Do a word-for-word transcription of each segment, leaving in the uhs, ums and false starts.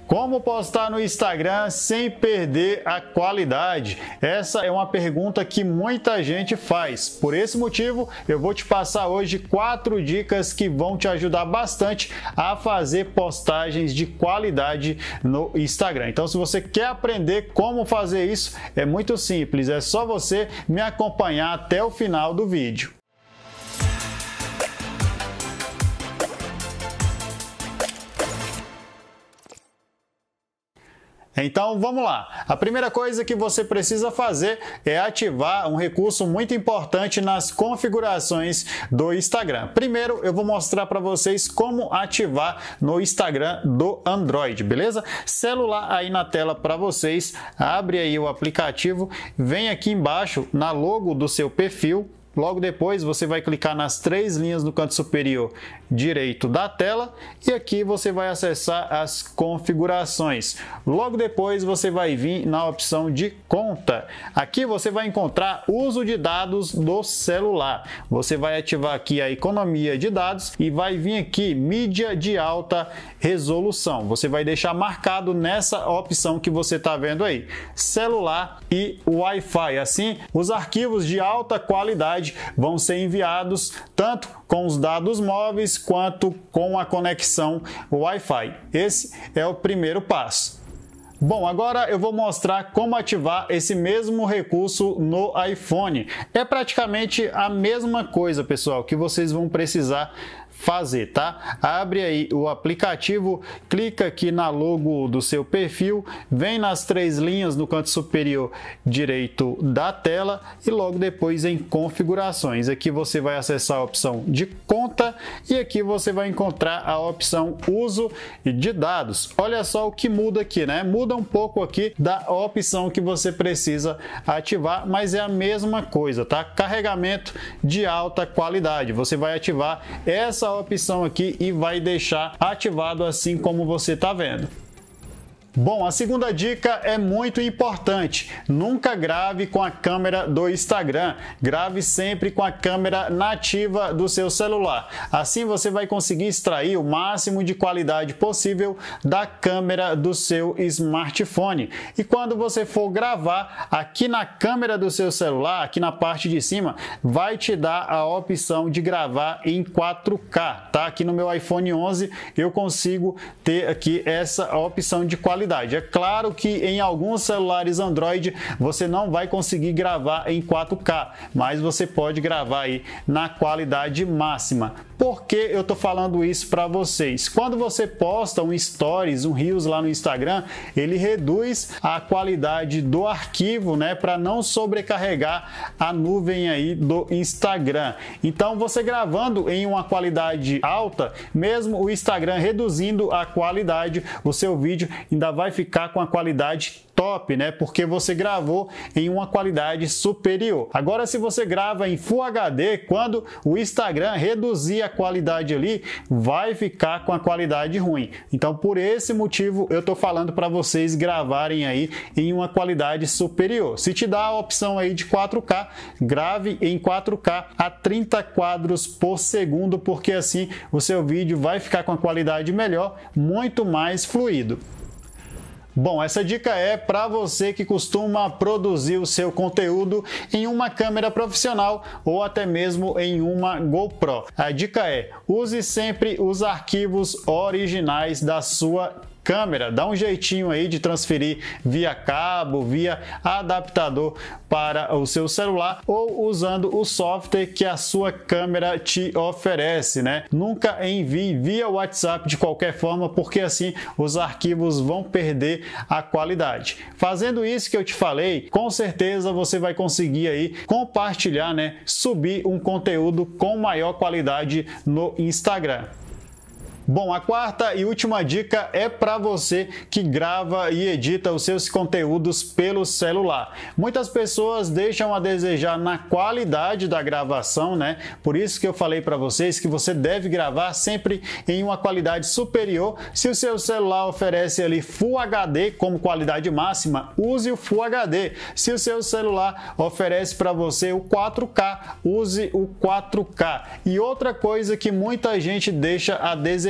Como postar no Instagram sem perder a qualidade? Essa é uma pergunta que muita gente faz. Por esse motivo, eu vou te passar hoje quatro dicas que vão te ajudar bastante a fazer postagens de qualidade no Instagram. Então, se você quer aprender como fazer isso, é muito simples. É só você me acompanhar até o final do vídeo. Então vamos lá. A primeira coisa que você precisa fazer é ativar um recurso muito importante nas configurações do Instagram. Primeiro eu vou mostrar para vocês como ativar no Instagram do Android, beleza? Celular aí na tela para vocês, abre aí o aplicativo, vem aqui embaixo na logo do seu perfil. Logo depois você vai clicar nas três linhas no canto superior direito da tela e aqui você vai acessar as configurações. Logo depois você vai vir na opção de conta. Aqui você vai encontrar uso de dados do celular. Você vai ativar aqui a economia de dados e vai vir aqui mídia de alta resolução. Você vai deixar marcado nessa opção que você está vendo aí, celular e Wi-Fi. Assim, os arquivos de alta qualidade vão ser enviados tanto com os dados móveis quanto com a conexão Wi-Fi. Esse é o primeiro passo. Bom, agora eu vou mostrar como ativar esse mesmo recurso no iPhone. É praticamente a mesma coisa, pessoal, que vocês vão precisar fazer, tá? Abre aí o aplicativo, clica aqui na logo do seu perfil, vem nas três linhas no canto superior direito da tela e logo depois em configurações. Aqui você vai acessar a opção de conta e aqui você vai encontrar a opção uso de dados. Olha só o que muda aqui, né? Muda um pouco aqui da opção que você precisa ativar, mas é a mesma coisa, tá? Carregamento de alta qualidade. Você vai ativar essa opção aqui e vai deixar ativado assim como você está vendo. Bom, a segunda dica é muito importante. Nunca grave com a câmera do Instagram. Grave sempre com a câmera nativa do seu celular. Assim você vai conseguir extrair o máximo de qualidade possível da câmera do seu smartphone. E quando você for gravar, aqui na câmera do seu celular, aqui na parte de cima, vai te dar a opção de gravar em quatro K, tá? Aqui no meu iPhone onze eu consigo ter aqui essa opção de qualidade. É claro que em alguns celulares Android você não vai conseguir gravar em quatro K, mas você pode gravar aí na qualidade máxima. Por que eu tô falando isso para vocês? Quando você posta um Stories, um Reels lá no Instagram, ele reduz a qualidade do arquivo, né, para não sobrecarregar a nuvem aí do Instagram. Então, você gravando em uma qualidade alta, mesmo o Instagram reduzindo a qualidade, o seu vídeo ainda vai ficar com a qualidade top, né? Porque você gravou em uma qualidade superior. Agora, se você grava em Full H D, quando o Instagram reduzir a qualidade ali, vai ficar com a qualidade ruim. Então, por esse motivo, eu tô falando para vocês gravarem aí em uma qualidade superior. Se te dá a opção aí de quatro K, grave em quatro K a trinta quadros por segundo, porque assim o seu vídeo vai ficar com a qualidade melhor, muito mais fluido. Bom, essa dica é para você que costuma produzir o seu conteúdo em uma câmera profissional ou até mesmo em uma GoPro. A dica é: use sempre os arquivos originais da sua câmera. Dá um jeitinho aí de transferir via cabo, via adaptador para o seu celular ou usando o software que a sua câmera te oferece, né? Nunca envie via WhatsApp de qualquer forma, porque assim os arquivos vão perder a qualidade. Fazendo isso que eu te falei, com certeza você vai conseguir aí compartilhar, né? Subir um conteúdo com maior qualidade no Instagram. Bom, a quarta e última dica é para você que grava e edita os seus conteúdos pelo celular. Muitas pessoas deixam a desejar na qualidade da gravação, né? Por isso que eu falei para vocês que você deve gravar sempre em uma qualidade superior. Se o seu celular oferece ali Full H D como qualidade máxima, use o Full H D. Se o seu celular oferece para você o quatro K, use o quatro K. E outra coisa que muita gente deixa a desejar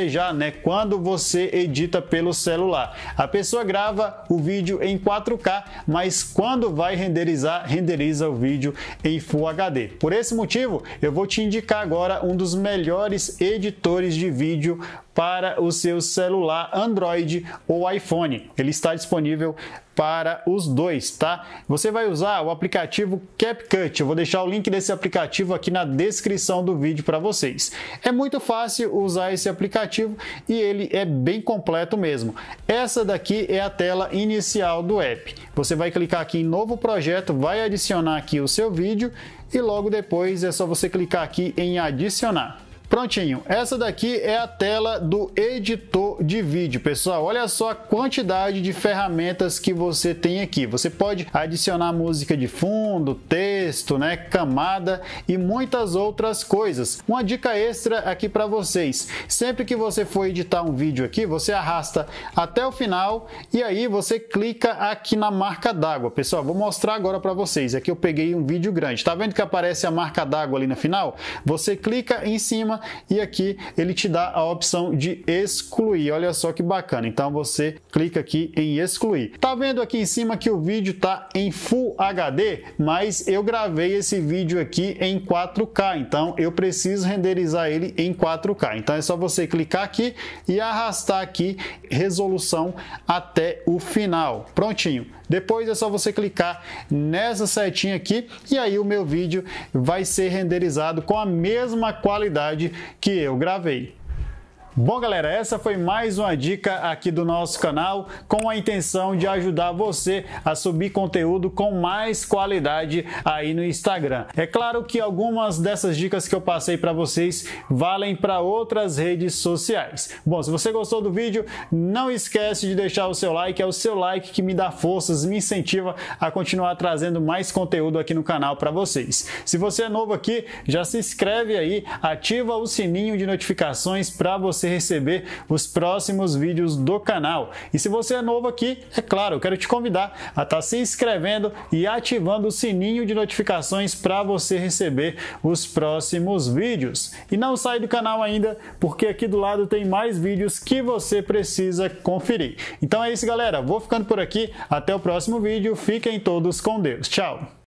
desejar, né, quando você edita pelo celular. A pessoa grava o vídeo em quatro K, mas quando vai renderizar, renderiza o vídeo em Full H D. Por esse motivo, eu vou te indicar agora um dos melhores editores de vídeo para o seu celular Android ou iPhone. Ele está disponível para os dois, tá? Você vai usar o aplicativo CapCut. Eu vou deixar o link desse aplicativo aqui na descrição do vídeo para vocês. É muito fácil usar esse aplicativo e ele é bem completo mesmo. Essa daqui é a tela inicial do app. Você vai clicar aqui em novo projeto, vai adicionar aqui o seu vídeo e logo depois é só você clicar aqui em adicionar. Prontinho, essa daqui é a tela do editor de vídeo, pessoal. Olha só a quantidade de ferramentas que você tem aqui. Você pode adicionar música de fundo, texto, né, camada e muitas outras coisas. Uma dica extra aqui para vocês: sempre que você for editar um vídeo aqui, você arrasta até o final e aí você clica aqui na marca d'água. Pessoal, vou mostrar agora para vocês. Aqui eu peguei um vídeo grande. Tá vendo que aparece a marca d'água ali no final? Você clica em cima e aqui ele te dá a opção de excluir. Olha só que bacana. Então você clica aqui em excluir. Tá vendo aqui em cima que o vídeo tá em Full H D, mas eu gravei esse vídeo aqui em quatro K, então eu preciso renderizar ele em quatro K. Então é só você clicar aqui e arrastar aqui resolução até o final. Prontinho. Depois é só você clicar nessa setinha aqui e aí o meu vídeo vai ser renderizado com a mesma qualidade que eu gravei. Bom, galera, essa foi mais uma dica aqui do nosso canal com a intenção de ajudar você a subir conteúdo com mais qualidade aí no Instagram. É claro que algumas dessas dicas que eu passei para vocês valem para outras redes sociais. Bom, se você gostou do vídeo, não esquece de deixar o seu like. É o seu like que me dá forças, me incentiva a continuar trazendo mais conteúdo aqui no canal para vocês. Se você é novo aqui, já se inscreve aí, ativa o sininho de notificações para você receber os próximos vídeos do canal. E se você é novo aqui, é claro, eu quero te convidar a estar se inscrevendo e ativando o sininho de notificações para você receber os próximos vídeos. E não sai do canal ainda, porque aqui do lado tem mais vídeos que você precisa conferir. Então é isso, galera. Vou ficando por aqui. Até o próximo vídeo. Fiquem todos com Deus. Tchau!